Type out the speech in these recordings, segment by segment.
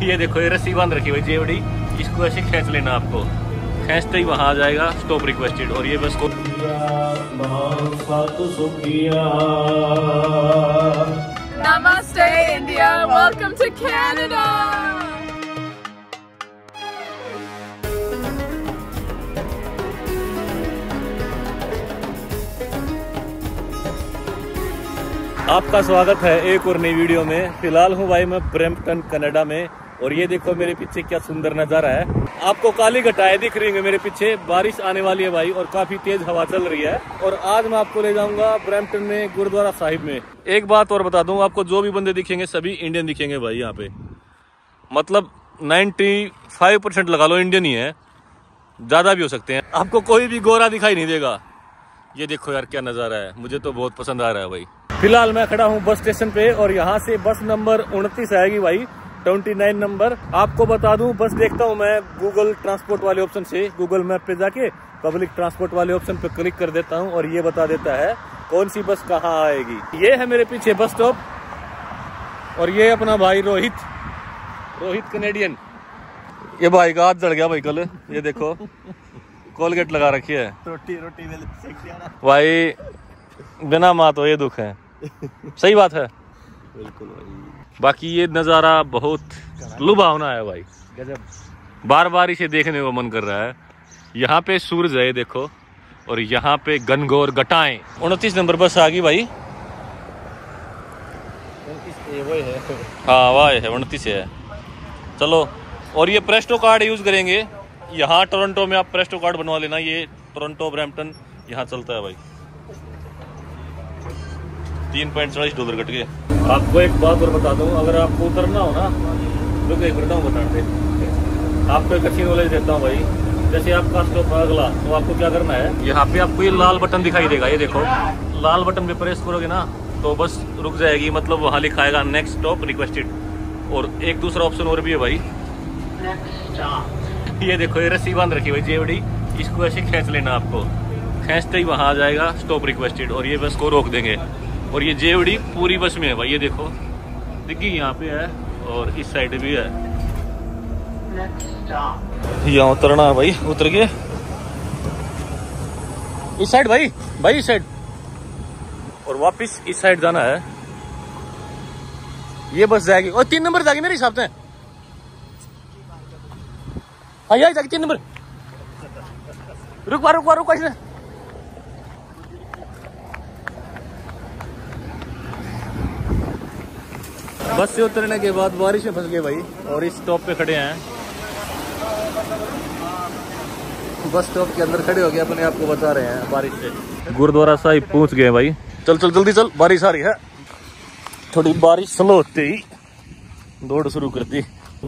ये देखो ये रस्सी बांध रखी हुई जेवड़ी, इसको ऐसे खींच लेना आपको, खींचते ही वहां आ जाएगा स्टॉप रिक्वेस्टेड। और ये बस को Namaste India, welcome to Canada. आपका स्वागत है एक और नई वीडियो में। फिलहाल हूँ भाई मैं ब्रैम्पटन कनाडा में, और ये देखो मेरे पीछे क्या सुंदर नजारा है। आपको काली घटाएं दिख रही है मेरे पीछे, बारिश आने वाली है भाई और काफी तेज हवा चल रही है। और आज मैं आपको ले जाऊंगा ब्रैम्पटन में गुरुद्वारा साहिब में। एक बात और बता दूं आपको, जो भी बंदे दिखेंगे सभी इंडियन दिखेंगे भाई यहाँ पे, मतलब 95% लगा लो इंडियन ही है, ज्यादा भी हो सकते हैं। आपको कोई भी गोरा दिखाई नहीं देगा। ये देखो यार क्या नजारा है, मुझे तो बहुत पसंद आ रहा है भाई। फिलहाल मैं खड़ा हूँ बस स्टेशन पे और यहाँ से बस नंबर 29 आएगी भाई, 29 नंबर। आपको बता दूं बस देखता हूँ मैं गूगल ट्रांसपोर्ट वाले ऑप्शन से, गूगल मैप पे जाके पब्लिक ट्रांसपोर्ट वाले ऑप्शन पे क्लिक कर देता हूँ और ये बता देता है कौन सी बस कहाँ आएगी। ये है मेरे पीछे बस स्टॉप, और ये अपना भाई रोहित कनेडियन। ये भाई का हाथ जड़ गया भाई कल, ये देखो कोलगेट लगा रखी है। रोटी भाई बिना माँ तो ये दुख है। सही बात है बिल्कुल भाई। बाकी ये नज़ारा बहुत लुभावना है भाई, गजब, बार बार इसे देखने को मन कर रहा है। यहाँ पे सूरज है देखो, और यहाँ पे घनघोर घटाएं। 29 नंबर बस आ गई भाई। हाँ वाह है 29 है। चलो, और ये प्रेस्टो कार्ड यूज करेंगे। यहाँ टोरंटो में आप प्रेस्टो कार्ड बनवा लेना, ये टोरंटो ब्रैम्पटन यहाँ चलता है भाई। $3.40 कट गए। आपको एक बात और बता दूं, अगर आपको उतरना हो ना, तो एक बताऊँ बताते आपको एक अच्छी नॉलेज देता हूँ भाई। जैसे आपका स्टॉप अगला, तो आपको क्या करना है, यहाँ पे आपको ये लाल बटन दिखाई देगा, ये देखो लाल बटन पे प्रेस करोगे ना तो बस रुक जाएगी, मतलब वहाँ लिखाएगा नेक्स्ट स्टॉप रिक्वेस्टेड। और एक दूसरा ऑप्शन और भी है भाई, ये देखो ये रस्सी बांध रखी हुई जेवड़ी, इसको ऐसे खींच लेना आपको, खींचते ही वहाँ आ जाएगा स्टॉप रिक्वेस्टेड और ये बस को रोक देंगे। और ये जेवड़ी पूरी बस में है भाई, ये देखो डिग्गी यहाँ पे है और इस साइड भी है। यहाँ उतरना है भाई, उतर गए इस साइड भाई इस साइड, और वापस इस साइड जाना है। ये बस जाएगी और 3 नंबर जाएगी मेरे हिसाब से। हाँ यही जाएगी 3 नंबर। रुक इसने। बस से उतरने के बाद बारिश में फंस गए भाई, और इस स्टॉप पे खड़े हैं। बस स्टॉप के अंदर खड़े हो गए, अपने आप को बचा रहे हैं बारिश से। गुरुद्वारा साहिब पहुंच गए भाई। चल जल्दी चल, बारिश आ रही है। थोड़ी बारिश स्लो होते ही दौड़ शुरू कर दी।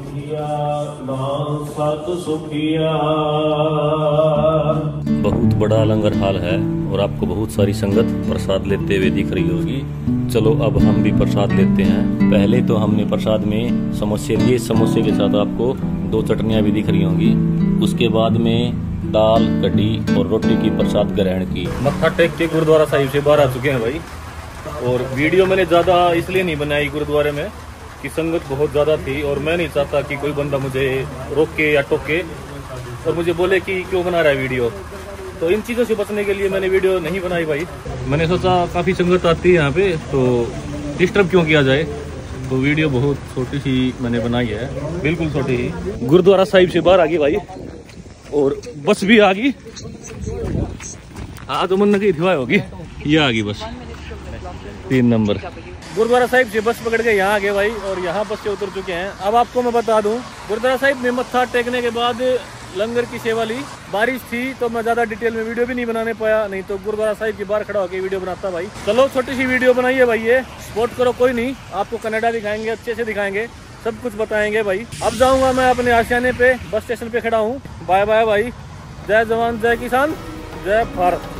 बहुत बड़ा लंगर हाल है और आपको बहुत सारी संगत प्रसाद लेते हुए दिख रही होगी। चलो अब हम भी प्रसाद लेते हैं। पहले तो हमने प्रसाद में समोसे लिए, समोसे के साथ आपको 2 चटनियाँ भी दिख रही होंगी। उसके बाद में दाल, कढ़ी और रोटी की प्रसाद ग्रहण की। मत्था टेक के गुरुद्वारा साहिब से बाहर आ चुके हैं भाई। और वीडियो मैंने ज़्यादा इसलिए नहीं बनाई गुरुद्वारे में कि संगत बहुत ज़्यादा थी, और मैं नहीं चाहता कि कोई बंदा मुझे रोके या टोके और मुझे बोले कि क्यों बना रहा है वीडियो। तो इन चीज़ों से बचने के लिए मैंने वीडियो नहीं बनाई भाई। मैंने सोचा काफ़ी संगत आती है यहाँ पे, तो डिस्टर्ब क्यों किया जाए, तो वीडियो बहुत छोटी सी मैंने बनाई है, बिल्कुल छोटी ही। गुरुद्वारा साहिब से बाहर आ गई भाई, और बस भी आ गई। हाँ तो मन की दिवाई होगी, ये आ गई बस 3 नंबर। गुरुद्वारा साहिब से बस पकड़ के यहाँ आ गए भाई, और यहाँ बस से उतर चुके हैं। अब आपको मैं बता दूं, गुरुद्वारा साहिब में मत्था टेकने के बाद लंगर की सेवा ली। बारिश थी तो मैं ज्यादा डिटेल में वीडियो भी नहीं बनाने पाया, नहीं तो गुरुद्वारा साहिब के बाहर खड़ा होकर वीडियो बनाता भाई। चलो छोटी सी वीडियो बनाइए भाई, ये सपोर्ट करो, कोई नहीं, आपको कनाडा दिखाएंगे, अच्छे से दिखाएंगे, सब कुछ बताएंगे भाई। अब जाऊंगा मैं अपने आशियाने पे, बस स्टेशन पे खड़ा हूँ। बाय बाय भाई, जय जवान जय किसान जय भारत।